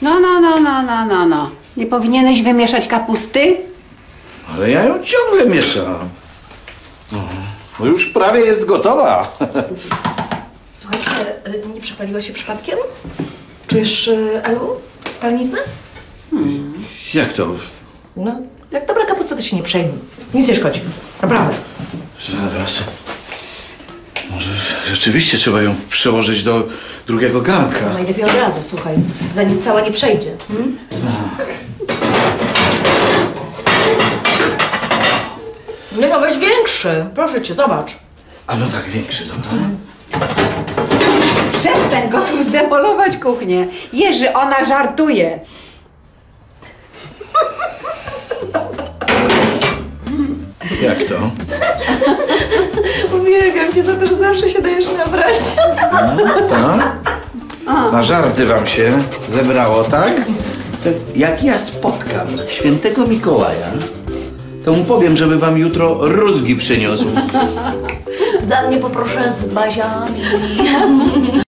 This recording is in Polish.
No. Nie powinieneś wymieszać kapusty? Ale ja ją ciągle mieszam. No już prawie jest gotowa. Słuchajcie, nie przepaliła się przypadkiem? Czujesz, Elu, spalniznę? Jak to? No, jak dobra kapusta, to się nie przejmuj. Nic nie szkodzi. Naprawdę. Zaraz. Może rzeczywiście trzeba ją przełożyć do drugiego garnka. Najlepiej od razu, słuchaj, zanim cała nie przejdzie. Hmm? Nie no, weź większy. Proszę cię, zobacz. A no tak, większy, dobra. Przestań gotów zdemolować kuchnię. Jerzy, ona żartuje. Jak to? Uwielbiam cię za to, że zawsze się dajesz nabrać. Tak? Na żarty wam się zebrało, tak? To jak ja spotkam świętego Mikołaja, to mu powiem, żeby wam jutro rózgi przyniósł. Dla mnie poproszę z baziami.